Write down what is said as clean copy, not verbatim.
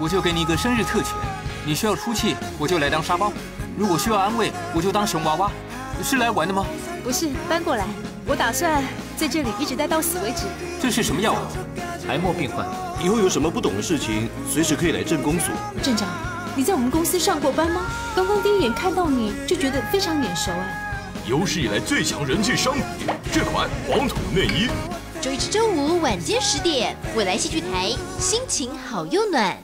我就给你一个生日特权，你需要出气，我就来当沙包；如果需要安慰，我就当熊娃娃。是来玩的吗？ 不是，搬过来。我打算在这里一直待到死为止。 这是什么药啊？癌末病患。 以后有什么不懂的事情，随时可以来镇公所。 镇长，你在我们公司上过班吗？刚刚第一眼看到你就觉得非常眼熟哎。 有史以来最强人气商品，这款黄土内衣。 周一至周五晚间10点，未来戏剧台，心情好又暖。